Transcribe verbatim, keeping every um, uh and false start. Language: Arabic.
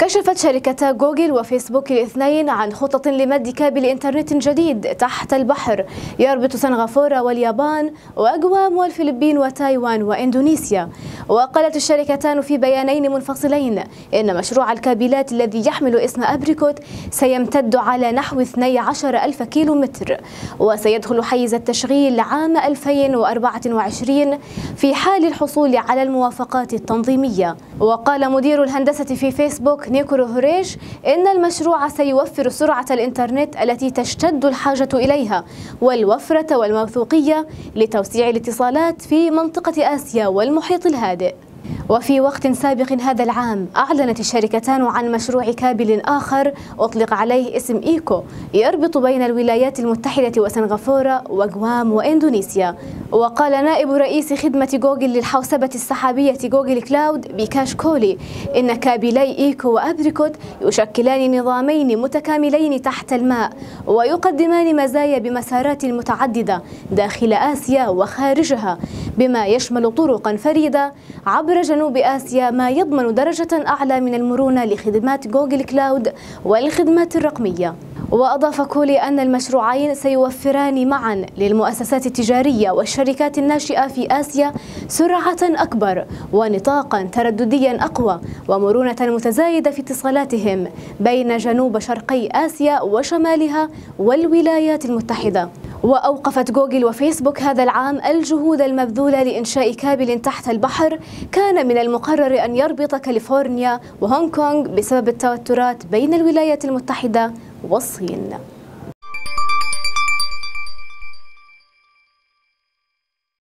كشفت شركتا جوجل وفيسبوك الاثنين عن خطط لمد كابل إنترنت جديد تحت البحر يربط سنغافورة واليابان وأقوام والفلبين وتايوان وإندونيسيا. وقالت الشركتان في بيانين منفصلين إن مشروع الكابلات الذي يحمل اسم أبريكوت سيمتد على نحو اثني عشر ألف كيلومتر، وسيدخل حيز التشغيل عام ألفين وأربعة وعشرين في حال الحصول على الموافقات التنظيمية. وقال مدير الهندسة في فيسبوك نيكولو هوريش إن المشروع سيوفر سرعة الإنترنت التي تشتد الحاجة إليها والوفرة والموثوقية لتوسيع الاتصالات في منطقة آسيا والمحيط الهادئ. وفي وقت سابق هذا العام أعلنت الشركتان عن مشروع كابل آخر أطلق عليه اسم إيكو يربط بين الولايات المتحدة وسنغافورة وغوام وإندونيسيا. وقال نائب رئيس خدمة جوجل للحوسبة السحابية جوجل كلاود بيكاش كولي إن كابلي إيكو وأبريكوت يشكلان نظامين متكاملين تحت الماء ويقدمان مزايا بمسارات متعددة داخل آسيا وخارجها، بما يشمل طرقا فريدة عبر جنوب آسيا، ما يضمن درجة أعلى من المرونة لخدمات جوجل كلاود والخدمات الرقمية. وأضاف كولي أن المشروعين سيوفران معا للمؤسسات التجارية والشركات الناشئة في آسيا سرعة أكبر ونطاقا تردديا أقوى ومرونة متزايدة في اتصالاتهم بين جنوب شرقي آسيا وشمالها والولايات المتحدة. وأوقفت جوجل وفيسبوك هذا العام الجهود المبذولة لإنشاء كابل تحت البحر كان من المقرر أن يربط كاليفورنيا وهونغ كونغ بسبب التوترات بين الولايات المتحدة والصين.